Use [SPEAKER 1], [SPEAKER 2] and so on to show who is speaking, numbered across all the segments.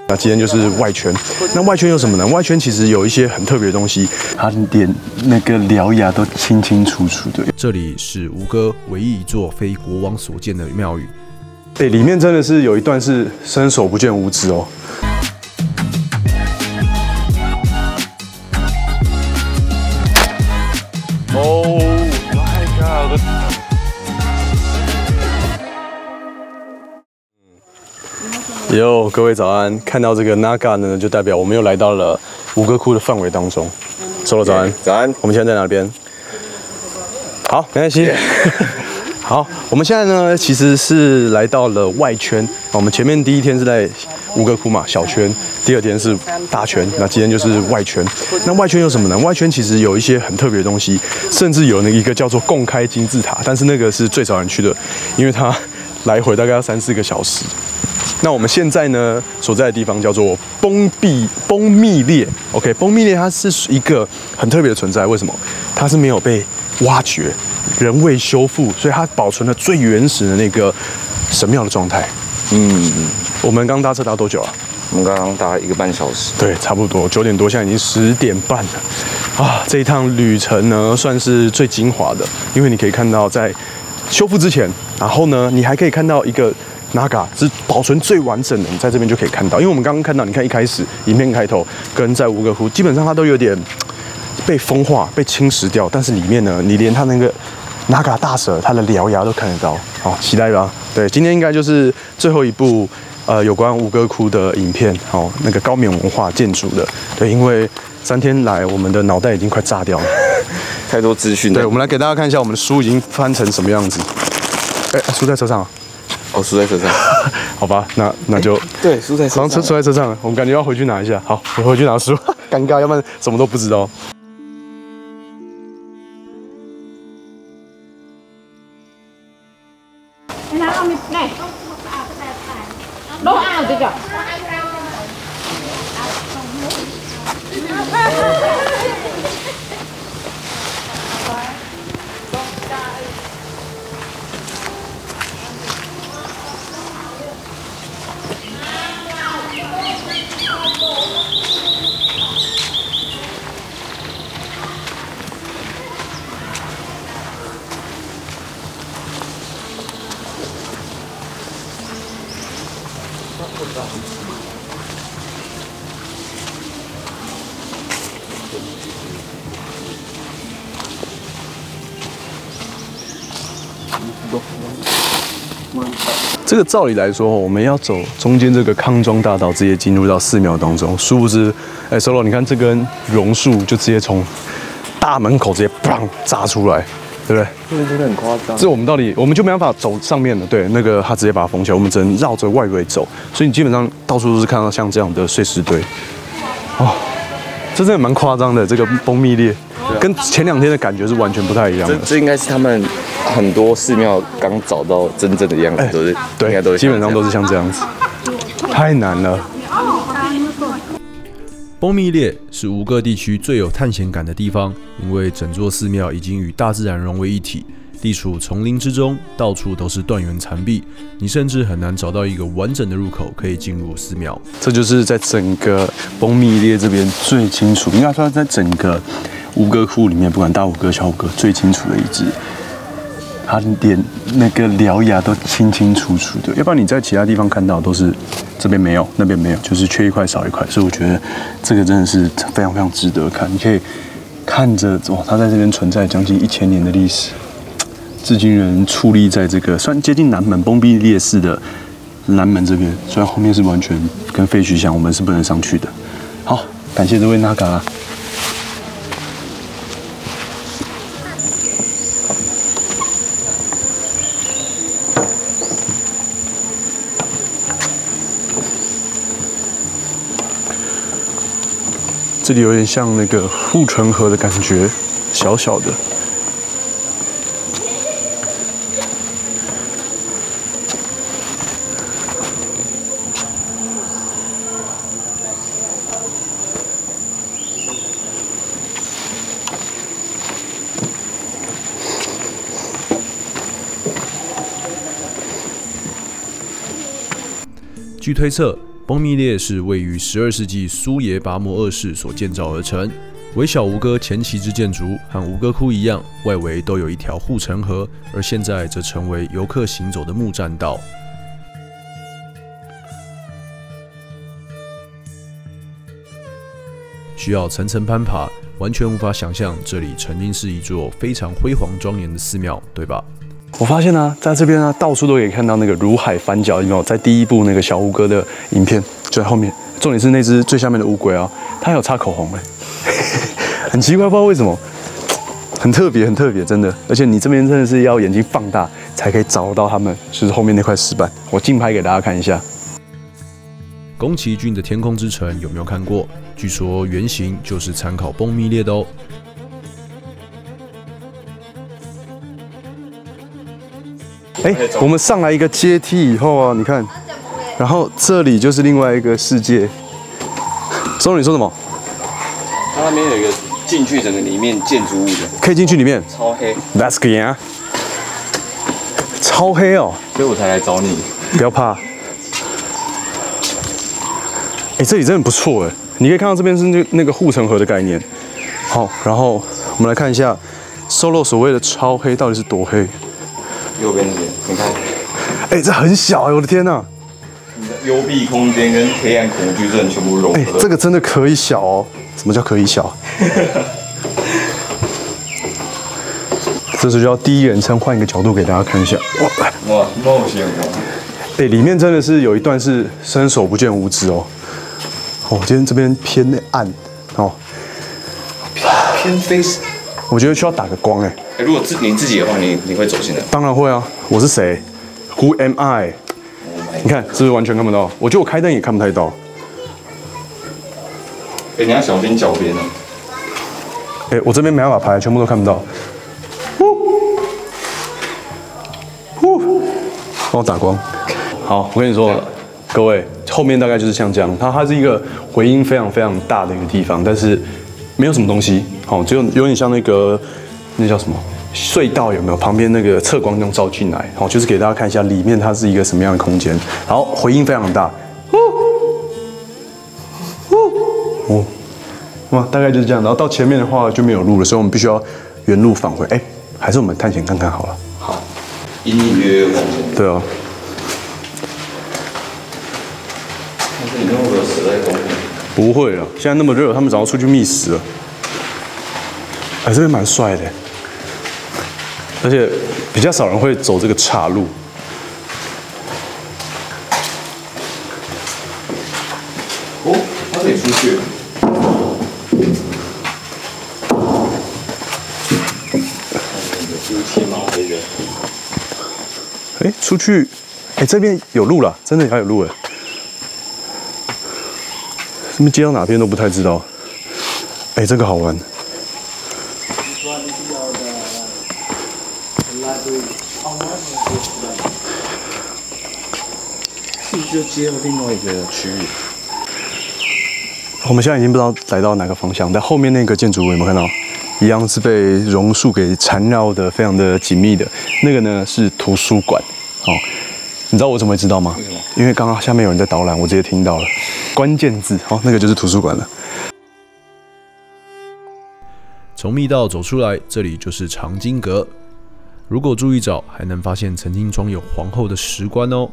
[SPEAKER 1] 那今天就是外圈，那外圈有什么呢？外圈其实有一些很特别的东西，它连那个獠牙都清清楚楚的。
[SPEAKER 2] 这里是吴哥唯一一座非国王所建的庙宇。
[SPEAKER 1] 对，里面真的是有一段是伸手不见五指哦。Oh my god！ 哟，各位早安！看到这个 Naga 呢，就代表我们又来到了吴哥窟的范围当中。Solo 早安，
[SPEAKER 3] 早安。
[SPEAKER 1] 我们现在在哪边？好，没关系。好，我们现在呢，其实是来到了外圈。我们前面第一天是在吴哥窟嘛，小圈；第二天是大圈。那今天就是外圈。那外圈有什么呢？外圈其实有一些很特别的东西，甚至有一个叫做共开金字塔，但是那个是最少人去的，因为它来回大概要3-4个小时。那我们现在呢所在的地方叫做崩密列 ，OK， 崩密列它是一个很特别的存在，为什么？它是没有被挖掘、人为修复，所以它保存了最原始的那个神庙的状态。我们刚搭车搭多久啊？
[SPEAKER 3] 我们刚刚搭1个半小时。
[SPEAKER 1] 对，差不多9点多，现在已经10点半了。啊，这一趟旅程呢算是最精华的，因为你可以看到在修复之前，然后呢你还可以看到一个。Naga 是保存最完整的，你在这边就可以看到。因为我们刚刚看到，你看一开始影片开头跟在吴哥窟，基本上它都有点被风化、被侵蚀掉，但是里面呢，你连它那个 Naga 大蛇它的獠牙都看得到。好，期待吧。对，今天应该就是最后一部有关吴哥窟的影片，好，那个高棉文化建筑的。对，因为3天来我们的脑袋已经快炸掉了，
[SPEAKER 3] 太多资讯了。
[SPEAKER 1] 对，我们来给大家看一下我们的书已经翻成什么样子。书在车上啊。
[SPEAKER 3] 哦，书在车上，
[SPEAKER 1] 好吧，那就
[SPEAKER 3] 对，书在车上，
[SPEAKER 1] 书在车上，我们感觉要回去拿一下。好，我回去拿书，尴尬，要不然什么都不知道。这个照理来说，我们要走中间这个康庄大道，直接进入到寺庙当中。殊不知，Solo， 你看这根榕树就直接从大门口直接砰炸出来，对不对？
[SPEAKER 3] 这个真的很夸张。
[SPEAKER 1] 这我们就没办法走上面了，对，那个他直接把它封起来，我们只能绕着外围走。所以你基本上到处都是看到像这样的碎石堆。哦，这真的蛮夸张的，这个崩密列，跟前2天的感觉是完全不太一样的。
[SPEAKER 3] 这应该是他们很多寺庙刚找到真正的样子，都是
[SPEAKER 1] 对，
[SPEAKER 3] 应该都是
[SPEAKER 1] 基本上都是像这样子，太难了。
[SPEAKER 2] 崩密列是吴哥地区最有探险感的地方，因为整座寺庙已经与大自然融为一体，地处丛林之中，到处都是断垣残壁，你甚至很难找到一个完整的入口可以进入寺庙。
[SPEAKER 1] 这就是在整个崩密列这边最清楚，应该说在整个吴哥窟里面，不管大吴哥、小吴哥，最清楚的一只。它连那个獠牙都清清楚楚的，要不然你在其他地方看到都是这边没有，那边没有，就是缺一块少一块。所以我觉得这个真的是非常非常值得看。你可以看着它在这边存在将近1000年的历史，至今仍矗立在这个算接近南门崩密列寺的南门这边，虽然后面是完全跟废墟一样，我们是不能上去的。好，感谢这位Naga。这里有点像那个护城河的感觉，小小的。
[SPEAKER 2] 据推测， 崩密列是位于12世纪苏耶拔摩二世所建造而成，为小吴哥前期之建筑，和吴哥窟一样，外围都有一条护城河，而现在则成为游客行走的木栈道。需要层层攀爬，完全无法想象这里曾经是一座非常辉煌庄严的寺庙，对吧？
[SPEAKER 1] 我发现啊，在这边啊，到处都可以看到那个如海翻搅，有没有？在第一部那个小吴哥的影片就在后面。重点是那只最下面的乌龟啊，它有擦口红哎，很奇怪，不知道为什么，很特别，很特别，真的。而且你这边真的是要眼睛放大才可以找到它们，就是后面那块石板。我近拍给大家看一下。
[SPEAKER 2] 宫崎骏的《天空之城》有没有看过？据说原型就是参考崩密列的哦。
[SPEAKER 1] 我们上来一个阶梯以后啊，你看，然后这里就是另外一个世界。松，你说什么？
[SPEAKER 3] 它那边有一个进去整个里面建筑物的，
[SPEAKER 1] 可以进去里面。
[SPEAKER 3] 超黑
[SPEAKER 1] That's good 啊，超黑哦，
[SPEAKER 3] 所以我才来找你。
[SPEAKER 1] 不要怕。这里真的不错哎，你可以看到这边是那个护城河的概念。好，然后我们来看一下 Solo 所谓的超黑到底是多黑。
[SPEAKER 3] 右边那边，你看，
[SPEAKER 1] 这很小哎，我的天哪！
[SPEAKER 3] 你的幽闭空间跟黑暗恐惧症全部融合。
[SPEAKER 1] 这个真的可以小哦。什么叫可以小？这时就要第一人称换一个角度给大家看一下。
[SPEAKER 3] 哇，冒险王！
[SPEAKER 1] 里面真的是有一段是伸手不见五指哦。今天这边偏暗哦，
[SPEAKER 3] 偏飞。
[SPEAKER 1] 我觉得需要打个光哎。
[SPEAKER 3] 如果你自己的话，你会走进来？
[SPEAKER 1] 当然会啊，我是谁 ？Who am I？ 你看是不是完全看不到？我觉得我开灯也看不太到。
[SPEAKER 3] 你要小心脚边啊。
[SPEAKER 1] 我这边没办法拍，全部都看不到。帮我打光。好，我跟你说，各位，后面大概就是像这样，它是一个回音非常非常大的一个地方，但是没有什么东西，只有点像那叫什么隧道有没有？旁边那个侧光这样照进来，就是给大家看一下里面它是一个什么样的空间。然后回音非常大，大概就是这样。然后到前面的话就没有路了，所以我们必须要原路返回。还是我们探险看看好了。
[SPEAKER 3] 好，隐隐约约往前。
[SPEAKER 1] 对啊。
[SPEAKER 3] 但是你会不会死在公园？
[SPEAKER 1] 不会了，现在那么热，他们早上出去觅食了。这边蛮帅的，而且比较少人会走这个岔路。
[SPEAKER 3] 它可以出去。
[SPEAKER 1] 出去，这边有路了，真的还有路哎。这边接到哪边都不太知道。这个好玩。
[SPEAKER 3] 是不是就接了另外一个区域？
[SPEAKER 1] 我们现在已经不知道来到哪个方向，但后面那个建筑物有没有看到？一样是被榕树给缠绕的，非常的紧密的。那个呢是图书馆。你知道我怎么会知道吗？
[SPEAKER 3] 为什么？
[SPEAKER 1] 因为刚刚下面有人在导览，我直接听到了关键字。那个就是图书馆了。
[SPEAKER 2] 从密道走出来，这里就是藏经阁。如果注意找，还能发现曾经装有皇后的石棺哦。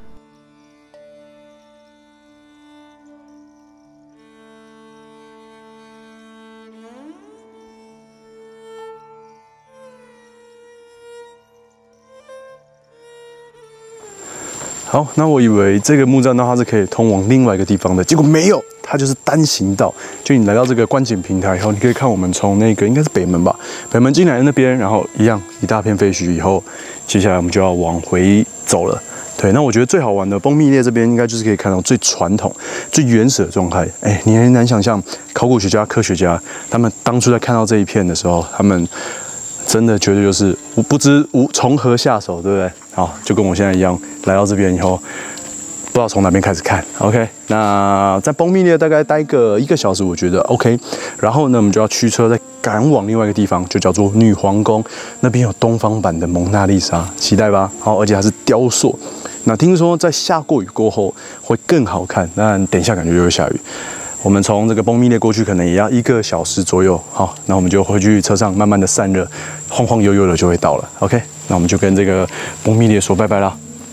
[SPEAKER 1] 好，那我以为这个木栈道它是可以通往另外一个地方的，结果没有，它就是单行道。就你来到这个观景平台以后，你可以看我们从那个应该是北门吧，北门进来的那边，然后一样一大片废墟以后，接下来我们就要往回走了。对，那我觉得最好玩的崩密列这边，应该就是可以看到最传统、最原始的状态。你很难想象，考古学家、科学家他们当初在看到这一片的时候，他们真的绝对就是不知从何下手，对不对？好，就跟我现在一样，来到这边以后，不知道从哪边开始看。OK， 那在崩密列大概待个1个小时，我觉得 OK。然后呢，我们就要驱车再赶往另外一个地方，就叫做女皇宫，那边有东方版的蒙娜丽莎，期待吧。好，而且还是雕塑。 那听说在下过雨过后会更好看，但等一下感觉又会下雨。我们从这个崩密列过去可能也要1个小时左右。好，那我们就回去车上慢慢的散热，晃晃悠悠的就会到了。OK， 那我们就跟这个崩密列说拜拜啦。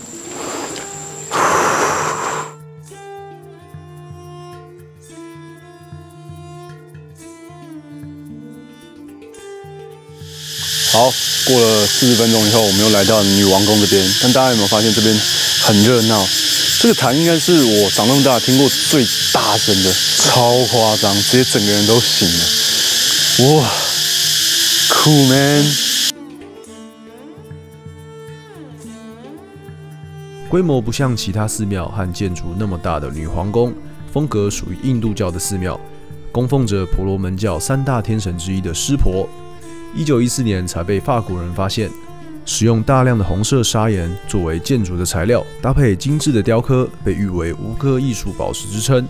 [SPEAKER 1] 好，过了40分钟以后，我们又来到女王宫这边。但大家有没有发现这边很热闹？这个弹应该是我长那么大听过最大声的，超夸张，直接整个人都醒了。哇，酷 man！
[SPEAKER 2] 规模不像其他寺庙和建筑那么大的女皇宫，风格属于印度教的寺庙，供奉着婆罗门教3大天神之一的湿婆。1914年才被法国人发现，使用大量的红色砂岩作为建筑的材料，搭配精致的雕刻，被誉为吴哥艺术宝石之称。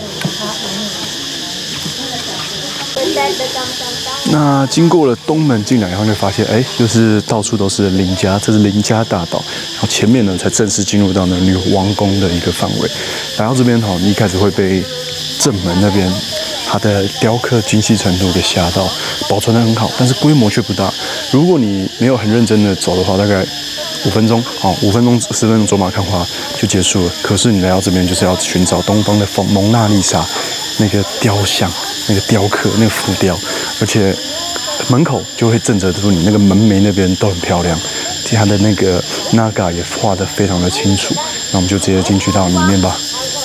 [SPEAKER 1] 那经过了东门进来以后，就发现，就是到处都是林家，这是林家大道。然后前面呢，才正式进入到女王宫的一个范围。来到这边你一开始会被正门那边它的雕刻精细程度给吓到，保存得很好，但是规模却不大。如果你没有很认真的走的话，大概5分钟，5分钟、10分钟走马看花就结束了。可是你来到这边，就是要寻找东方的蒙娜丽莎那个雕像、那个雕刻、那个浮雕，而且门口就会正着出你那个门楣那边都很漂亮，它的那个 Naga 也画得非常的清楚。那我们就直接进去到里面吧。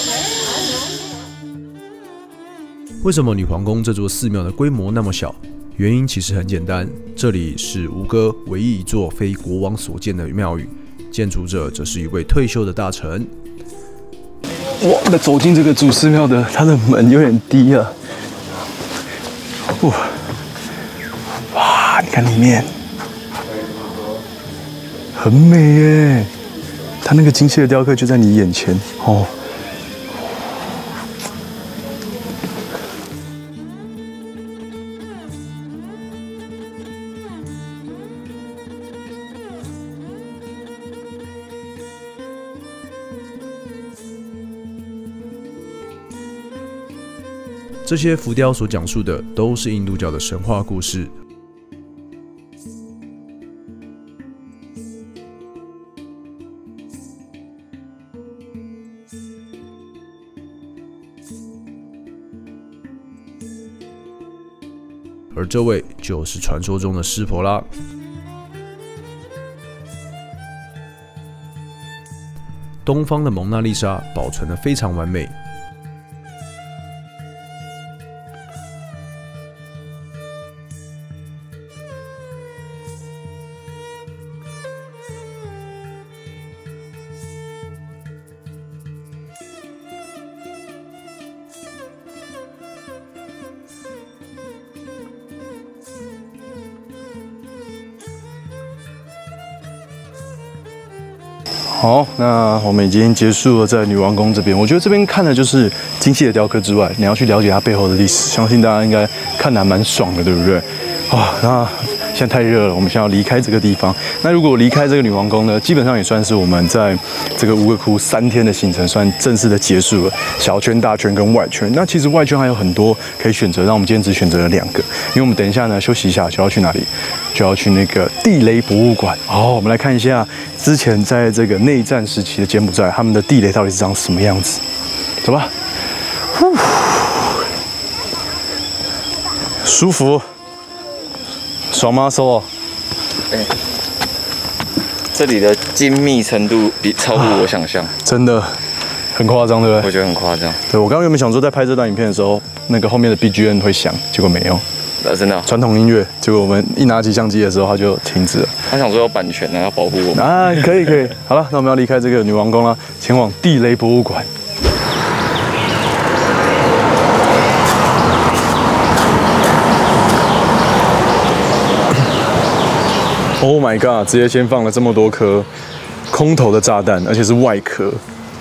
[SPEAKER 2] 为什么女皇宫这座寺庙的规模那么小？原因其实很简单，这里是吴哥唯一一座非国王所建的庙宇，建筑者则是一位退休的大臣。
[SPEAKER 1] 哇，那走进这个主寺庙的，它的门有点低啊。哇，你看里面，很美耶！它那个精细的雕刻就在你眼前哦。
[SPEAKER 2] 这些浮雕所讲述的都是印度教的神话故事。而这位就是传说中的湿婆啦。东方的蒙娜丽莎保存得非常完美。
[SPEAKER 1] 好，那我们已经结束了在女王宫这边。我觉得这边看的就是精细的雕刻之外，你要去了解它背后的历史，相信大家应该看得还蛮爽的，对不对？那现在太热了，我们现在要离开这个地方。那如果离开这个女王宫呢，基本上也算是我们在这个吴哥窟3天的行程算正式的结束了。小圈、大圈跟外圈。那其实外圈还有很多可以选择，让我们今天只选择了2个，因为我们等一下呢休息一下就要去哪里？就要去那个地雷博物馆。我们来看一下之前在这个内战时期的柬埔寨，他们的地雷到底是长什么样子？走吧。舒服。爽吗？收
[SPEAKER 3] 这里的精密程度超乎我想象，
[SPEAKER 1] 真的很夸张，对不对？
[SPEAKER 3] 我觉得很夸张。
[SPEAKER 1] 对，我刚刚原本想说在拍这段影片的时候，那个后面的 BGM 会响，结果没有。
[SPEAKER 3] 真的
[SPEAKER 1] 传统音乐，结果我们一拿起相机的时候，它就停止了。
[SPEAKER 3] 他想说有版权呢，要保护我们。
[SPEAKER 1] 啊，可以。好了，那我们要离开这个女王宫了，前往地雷博物馆。Oh my god！ 直接先放了这么多颗空投的炸弹，而且是外壳。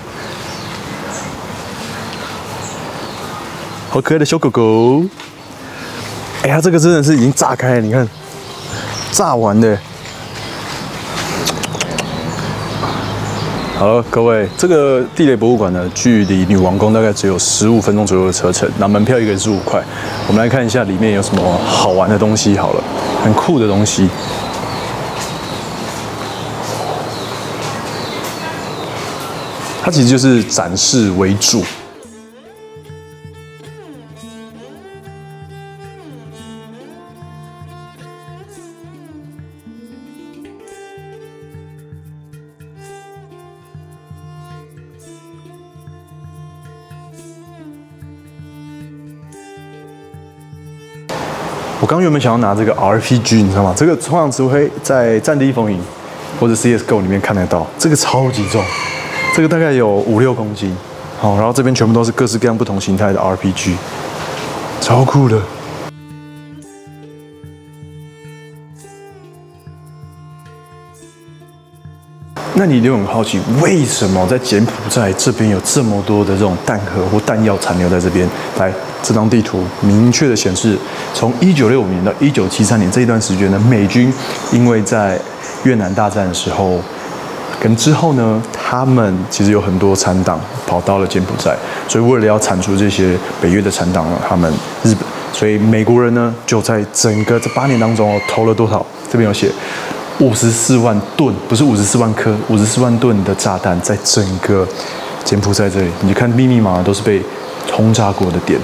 [SPEAKER 1] 好可爱的小狗狗！它这个真的是已经炸开了，你看，炸完的。
[SPEAKER 2] 好了，各位，这个地雷博物馆呢，距离女王宫大概只有15分钟左右的车程，那门票一个人15块。我们来看一下里面有什么好玩的东西好了，很酷的东西。它其实就是展示为主。我刚原本想要拿这个 RPG， 你知道吗？这个通常只会在《战地风云》或者 CS:GO 里面看得到。这个超级重，这个大概有5-6公斤。好，然后这边全部都是各式各样不同形态的 RPG， 超酷的。那你一定很好奇，为什么在柬埔寨这边有这么多的这种弹壳或弹药残留在这边？来，这张地图明确的显示，从1965年到1973年这一段时间呢，美军因为在越南大战的时候跟之后呢，他们其实有很多残党跑到了柬埔寨，所以为了要铲除这些北越的残党呢，他们日本，所以美国人呢就在整个这8年当中投了多少？这边有写。54万吨，不是54万颗，54万吨的炸弹在整个柬埔寨这里，你看密密麻麻都是被轰炸过的点。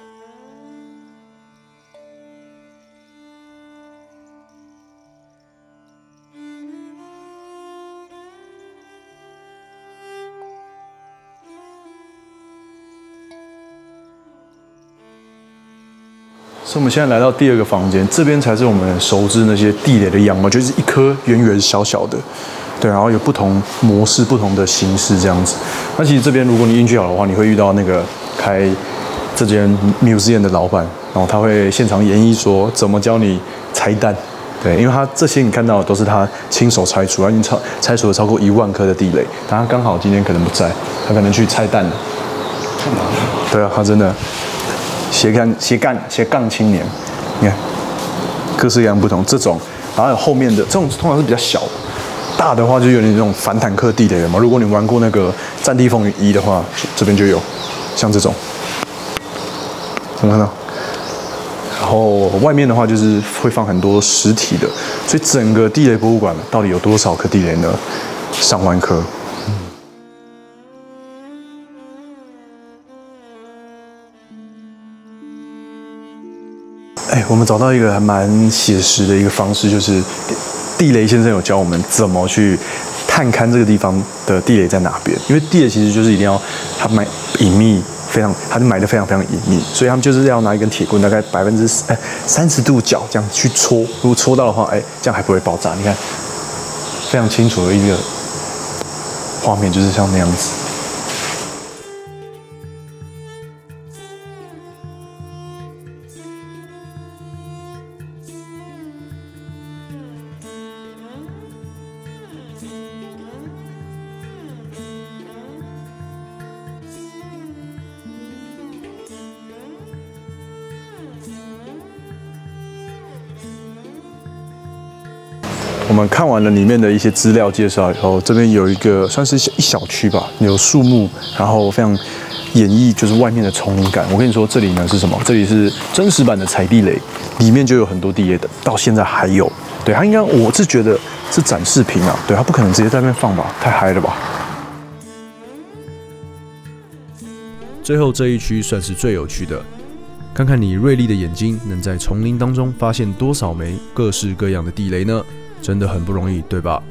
[SPEAKER 2] 所以我们现在来到第2个房间，这边才是我们熟知那些地雷的样貌，就是一颗圆圆小小的，对，然后有不同模式、不同的形式这样子。那其实这边如果你运气好的话，你会遇到那个开这间 museum 的老板，然后他会现场演绎说怎么教你拆弹，对，因为他这些你看到的都是他亲手拆除，他已经拆除了超过1万颗的地雷，但他刚好今天可能不在，他可能去拆弹了。干嘛？对啊，他真的。斜杠青年，你看各式各样不同这种，然后有后面的这种通常是比较小，大的话就有点那种反坦克地雷嘛。如果你玩过那个《战地风云1》的话，这边就有像这种，有没有看到？然后外面的话就是会放很多实体的，所以整个地雷博物馆到底有多少颗地雷呢？上万颗。我们找到一个还蛮写实的一个方式，就是地雷先生有教我们怎么去探勘这个地方的地雷在哪边。因为地雷其实就是一定要它埋隐秘，它就埋得非常非常隐秘，所以他们就是要拿一根铁棍，大概30度角这样去戳，如果戳到的话，这样还不会爆炸。你看，非常清楚的一个画面，就是像那样子。我们看完了里面的一些资料介绍以后，这边有一个算是一小区吧，有树木，然后非常演绎就是外面的丛林感。我跟你说，这里呢是什么？这里是真实版的踩地雷，里面就有很多地雷的，到现在还有。对，它应该我是觉得是展示品啊，对，它不可能直接在那边放吧，太嗨了吧。
[SPEAKER 4] 最后这一区算是最有趣的，看看你锐利的眼睛能在丛林当中发现多少枚各式各样的地雷呢？真的很不容易，对吧？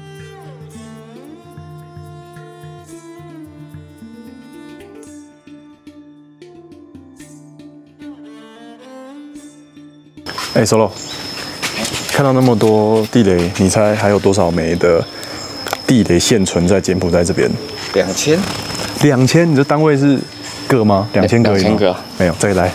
[SPEAKER 2] Solo， 看到那么多地雷，你猜还有多少枚的地雷现存在柬埔寨这边
[SPEAKER 3] ？2000。
[SPEAKER 2] 2000？你这单位是个吗？2000个而已吗？2000个。没有，再来。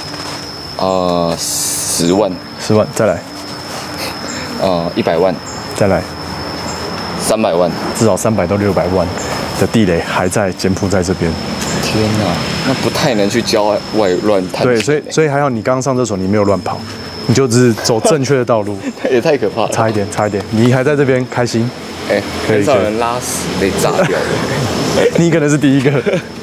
[SPEAKER 3] 10万。
[SPEAKER 2] 10万，再来。
[SPEAKER 3] 100万。
[SPEAKER 2] 再来
[SPEAKER 3] 300万，
[SPEAKER 2] 至少300到600万的地雷还在柬埔寨这边。
[SPEAKER 3] 天哪，那不太能去郊外乱探。
[SPEAKER 2] 对，所以还好你刚刚上厕所，你没有乱跑，你就只是走正确的道路。
[SPEAKER 3] 也太可怕了。
[SPEAKER 2] 差一点，你还在这边开心。
[SPEAKER 3] 很少人拉屎被炸掉的。
[SPEAKER 1] 你可能是第一个。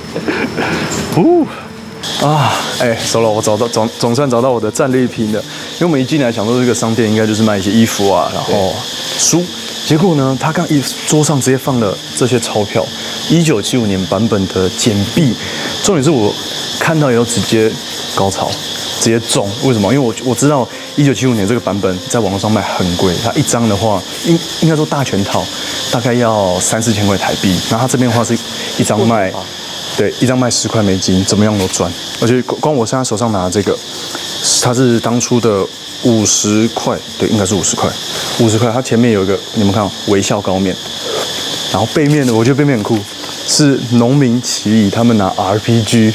[SPEAKER 1] 收了，我总算找到我的战利品了。因为我们一进来想说这个商店应该就是卖一些衣服啊，然后书。结果呢，他刚桌上直接放了这些钞票，1975年版本的简币。重点是我看到以后直接高潮，直接中。为什么？因为我知道1975年这个版本在网络上卖很贵，它一张的话应该说大全套大概要3-4千块台币。然后它这边的话是一张卖。对，一张卖10块美金，怎么样都赚。而且光我现在手上拿的这个，它是当初的50块，对，应该是50块。50块，它前面有一个，你们看，微笑高面。然后背面的，我觉得背面很酷，是农民起义，他们拿 RPG。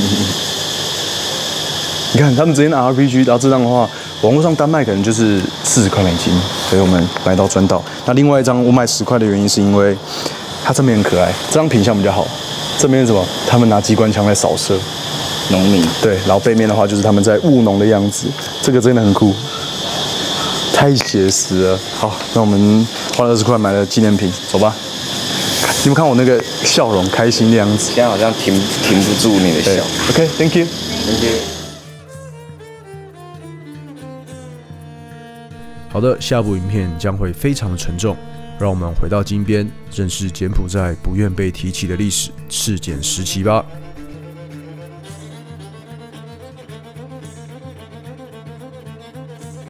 [SPEAKER 1] 你看，他们直接拿 RPG，然后这张的话，网络上单卖可能就是40块美金，所以我们买到赚到。那另外一张我买10块的原因是因为它正面很可爱，这张品相比较好。正面是什么？他们拿机关枪在扫射
[SPEAKER 3] 农民。
[SPEAKER 1] 对，然后背面的话就是他们在务农的样子，这个真的很酷，太写实了。好，那我们花了20块买了纪念品，走吧。你们看我那个笑容，开心的样子。
[SPEAKER 3] 现在好像停不住你的笑。
[SPEAKER 1] OK，Thank you。
[SPEAKER 2] 好的，下部影片将会非常的沉重。让我们回到金边，认识柬埔寨不愿被提起的历史事件时期吧。